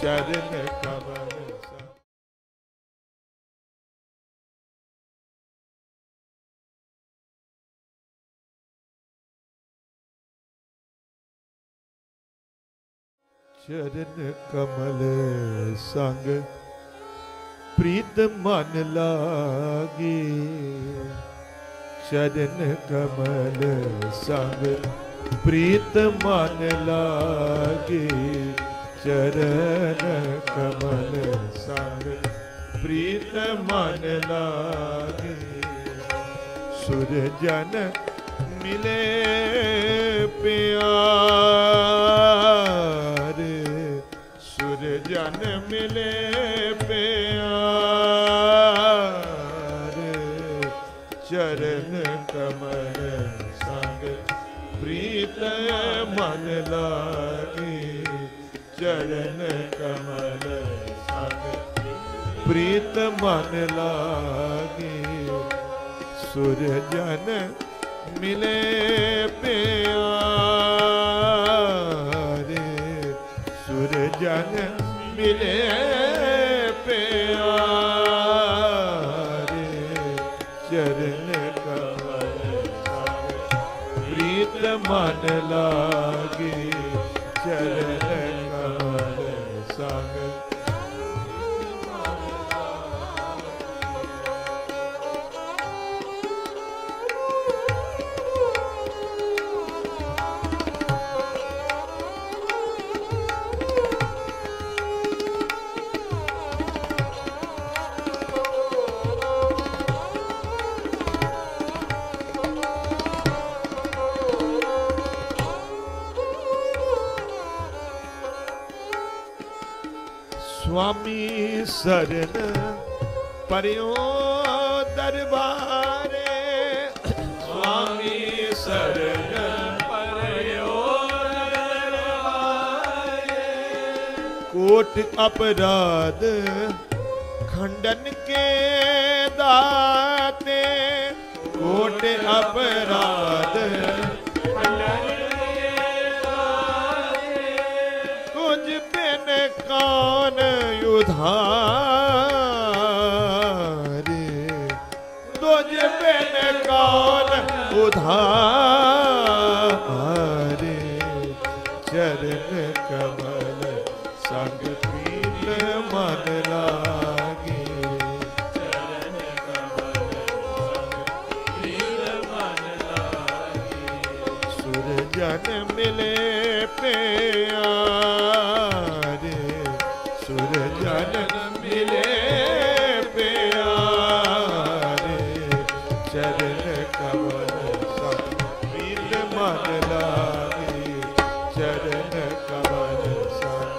चरण कमल चरण कमल संग प्रीत मन लागे चरण कमल संग प्रीत मन लागे चरण कमल संग प्रीत मन लागे सुरजन मिले प्यार सुरजन मिले प्यार चरण कमल संग प्रीत मन लागे चरण कमल संग प्रीत मन लागे सुरजन मिले प्यारे सुरजन मिले प्यारे चरण कमल प्रीत मन लागे चरण कमल संग स्वामी शरण पर्यो दरबारे स्वामी शरण पर्यो दरबारे कोट अपराध खंडन के दाते कोट अपराध खंडन कुछ बिन कौन उधारे तुझ बिन कौन उधारे चरण कमल संग प्रीत मन लागे चरण कमल संग प्रीत मन लागे सुरजन मिले प्यारे सुरजन मिले प्यारे चरण कमल संग प्रीत मन लागे चरण कमल संग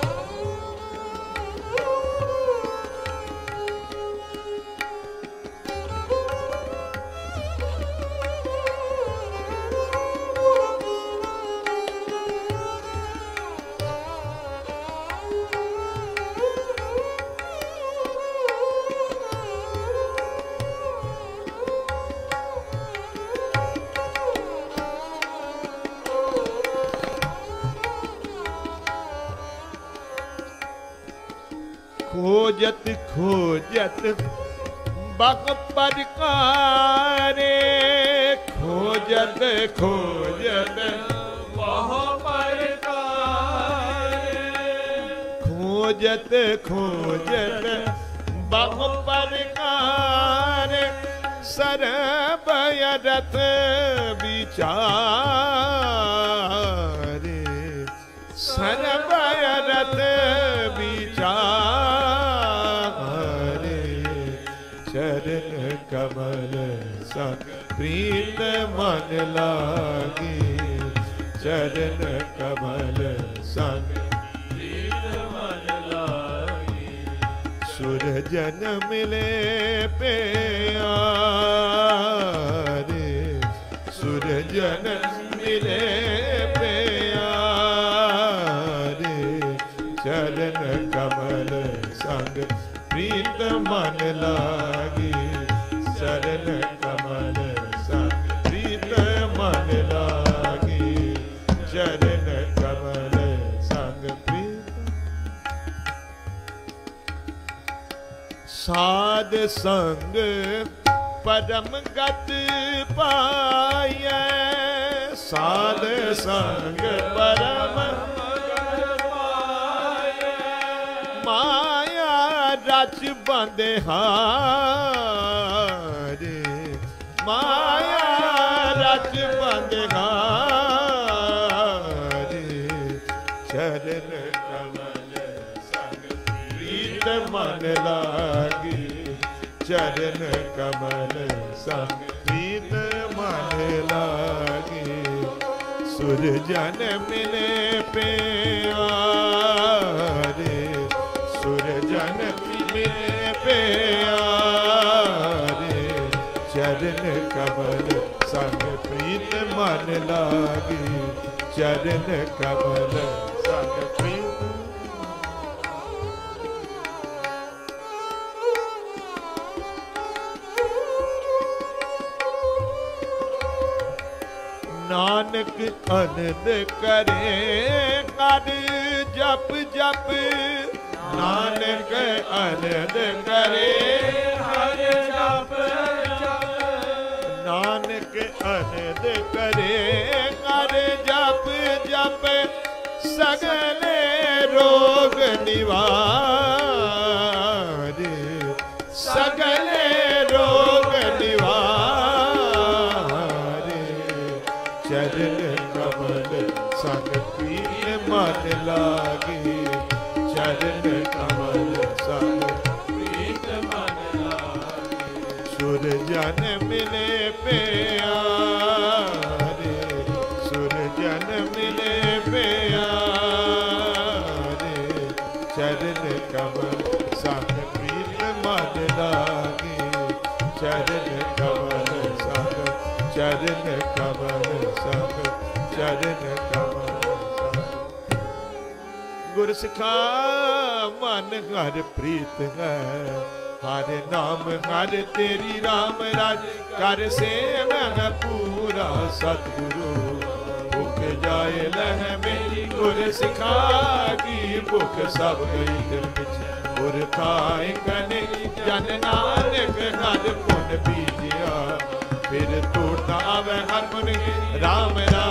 खोजत खोजत बक परकारे खोजत खोजत वह परकारे खोजत खोजत बक परकारे सरबयरत विचारे सरबयरत विचारे चरण कमल संग प्रीत मन लागे चरण कमल संग प्रीत मन लागे सुरजन मिले प्यारे सुरजन मिले प्यारे चरण कमल संग प्रीत मन लागे चरण कमल संग प्रीत मन लागे चरण कमल संग प्रीत साध संग परम गत पाइए, साध संग परम गत पाइए, माया रच बंदे हारे, माया रच बंदे हारे, चरण कमल संग प्रीत मन लागी, चरण कमल संग प्रीत मन लागी, सुर जन मिले प्यारे, सुर जन मिले प्यारे, चरण कमल संग प्रीत मन लागी, चरण कमल संग प्रीत। नानक अनंद करे कर जप जप, नानक अनंद करे हर जप जप, नानक अनंद करे कर जप जप, सगले रोग निवारे, सगले रोग निवारे, चरण कमल संग प्रीत मन लागे, चरण कमल संग प्रीत मन लागे, सुर जन मिले प्यारे, सुर जन मिले प्यारे, चरण कमल संग प्रीत मन लागे, चरण कमल संग, चरण कमल संग, चरण कमल संग। गुर सिखा मन हर प्रीत है, हर नाम हर तेरी राम राज, कर सेवन पूरा सतगुरु, भुख जाए लह मेरी गुर सिखा की, भुख सब गई दिल बिच, गुर खाए कने जन नानक हर पुन बीजिया, फिर टूटता आवे हर मन राम राम।